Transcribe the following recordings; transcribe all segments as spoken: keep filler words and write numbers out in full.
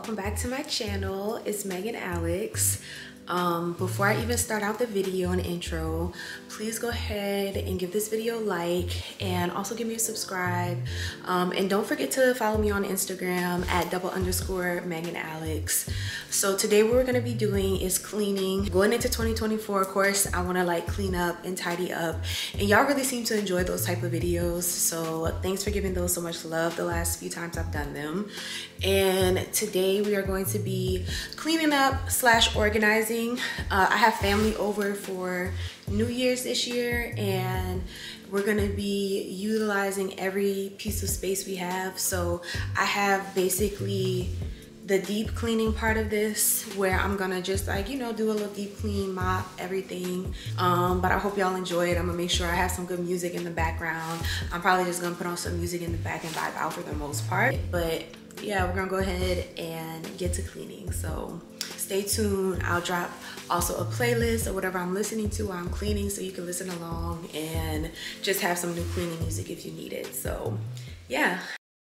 welcome back to my channel. It's Megan Alex. Um, before I even start out the video and intro, please go ahead and give this video a like and also give me a subscribe. Um, and don't forget to follow me on Instagram at double underscore Megan Alex. So today what we're gonna be doing is cleaning. Going into twenty twenty-four, of course, I wanna like clean up and tidy up. And y'all really seem to enjoy those type of videos. So thanks for giving those so much love the last few times I've done them. And today we are going to be cleaning up slash organizing. Uh, I have family over for New Year's this year, and we're gonna be utilizing every piece of space we have. So I have basically the deep cleaning part of this, where I'm gonna just like, you know, do a little deep clean, mop everything. Um, but I hope y'all enjoy it. I'm gonna make sure I have some good music in the background. I'm probably just gonna put on some music in the back and vibe out for the most part. But yeah, we're gonna go ahead and get to cleaning. So stay tuned. I'll drop also a playlist or whatever I'm listening to while I'm cleaning, so you can listen along and just have some new cleaning music if you need it. So yeah.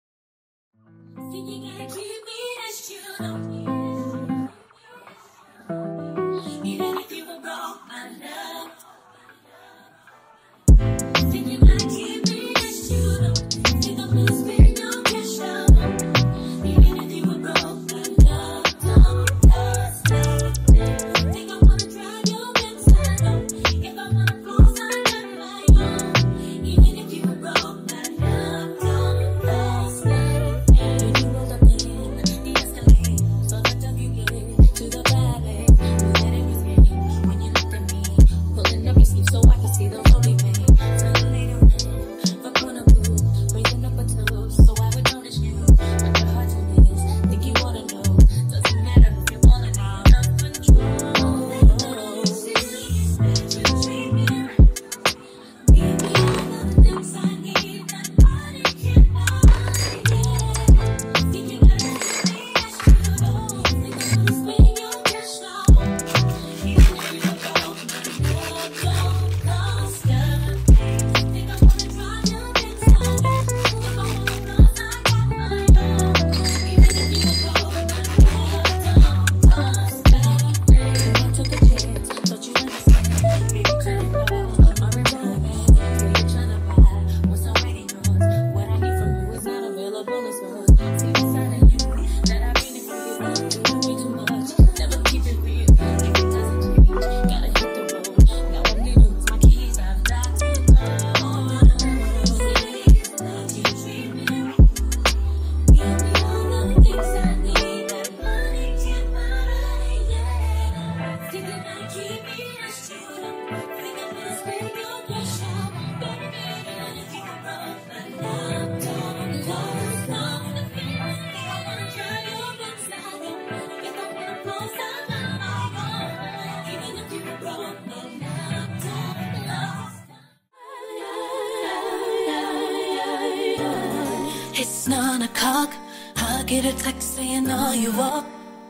It's nine o'clock, I get a text saying, are you up?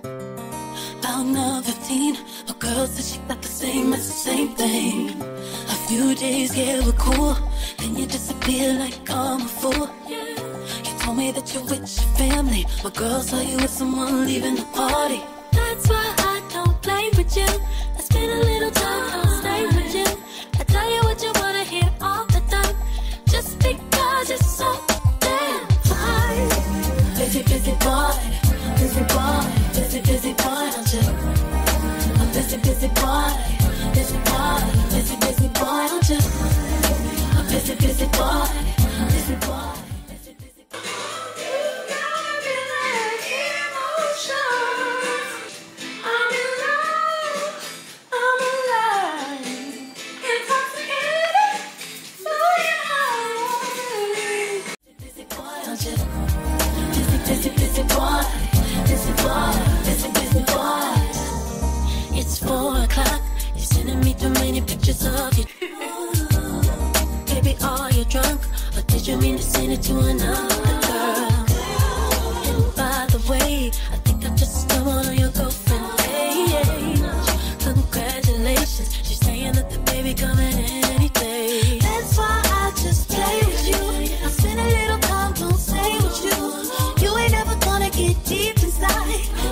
About nine fifteen, a girl said she got the same, it's the same thing. A few days, yeah, we're cool, then you disappear like I'm a fool. You told me that you're with your family, my girl saw you with someone leaving the party. That's why I don't play with you, I spend a little time, I'll stay with you. I tell you what you wanna hear all the time, just because you're so damn fine. Busy, busy boy, busy boy, busy, busy boy, don't you? I'm busy, busy boy, busy boy, busy, busy boy, don't you? I'm busy, busy boy, busy boy. It's four o'clock, you're sending me too many pictures of you. Baby, are you drunk? Or did you mean to send it to another girl? And by the way, I think I just stumbled on your girlfriend page. Congratulations, she's saying that the baby coming any day. That's why I just play with you. I spend a little time, don't say with you. You ain't never gonna get deep inside.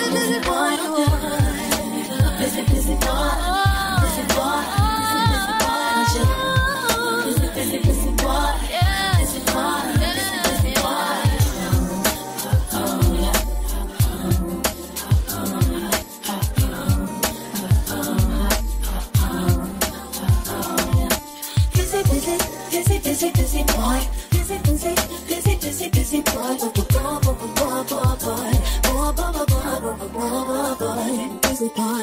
busy boy, busy, busy boy, busy boy, busy, busy boy, busy, busy, busy boy, busy boy, busy, busy boy. Busy, busy, busy, busy, busy boy, busy, busy, busy, busy, busy boy, boy, boy, boy, boy, boy, boy, boy, boy, boy, boy, boy, boy, boy, busy boy.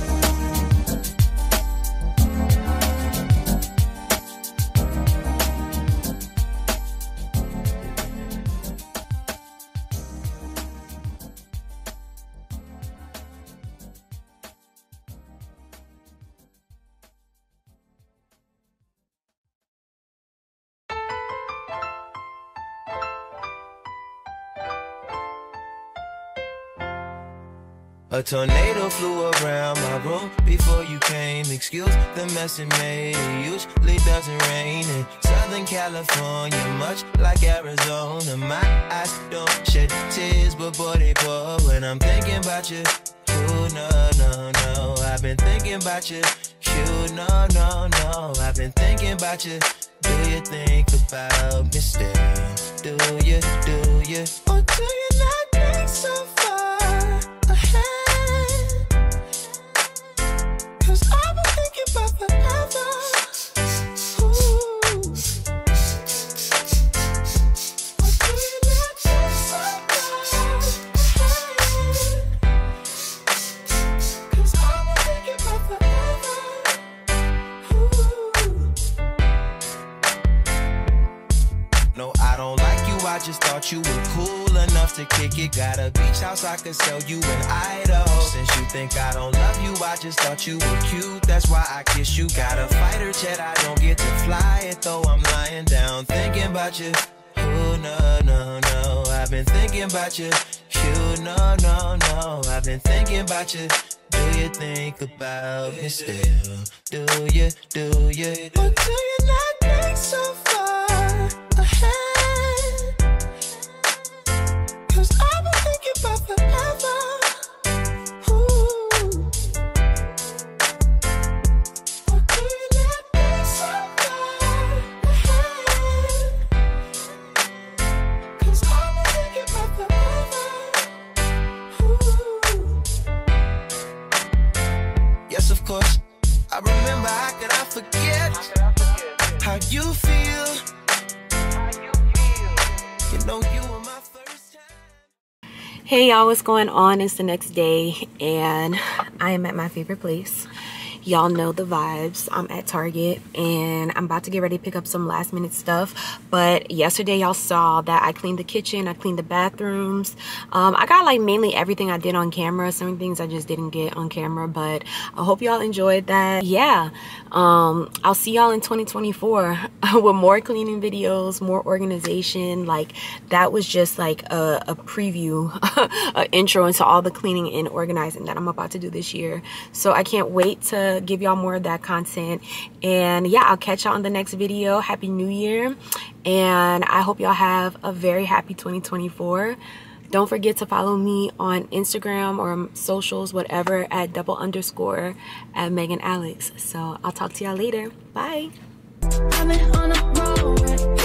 A tornado flew around my room before you came. Excuse the mess it made. It usually doesn't rain in Southern California, much like Arizona. My eyes don't shed tears, but boy they pour when I'm thinking about you. Oh no, no, no, I've been thinking about you. You, no, no, no, I've been thinking about you. Do you think about me still? Do you, do you? Or do you not think so far ahead? Cause I've been thinking about forever. Ooh. Or do you not think so far ahead? Cause I've been thinking about forever. Ooh. No, I don't like you, I just thought you were cool enough to kick it. Got a beach house I could sell you in Idaho. Since you think I don't love you, I just thought you were cute. That's why I kiss you. Got a fighter jet, I don't get to fly it, though I'm lying down thinking about you. Oh no, no, no, I've been thinking about you. You, no, no, no, I've been thinking about you. Do you think about me still? Do you, do you, or do you not think so far ahead? Cause I've been thinking about forever. Ooh. Or do you not think so far ahead? Cause I've been thinking about forever. Ooh. Yes, of course. I remember, how could I forget how you feel? You know you were my first time. Hey y'all, what's going on? It's the next day and I am at my favorite place. Y'all know the vibes. I'm at Target and I'm about to get ready to pick up some last minute stuff. But yesterday y'all saw that I cleaned the kitchen, I cleaned the bathrooms. Um, I got like mainly everything I did on camera. Some things I just didn't get on camera, but I hope y'all enjoyed that. Yeah, um, I'll see y'all in twenty twenty-four with more cleaning videos, more organization. Like that was just like a, a preview, an intro into all the cleaning and organizing that I'm about to do this year. So I can't wait to give y'all more of that content. And yeah, I'll catch y'all in the next video. Happy New Year, and I hope y'all have a very happy twenty twenty-four. Don't forget to follow me on Instagram or socials, whatever, at double underscore at Megan Alex. So I'll talk to y'all later. Bye.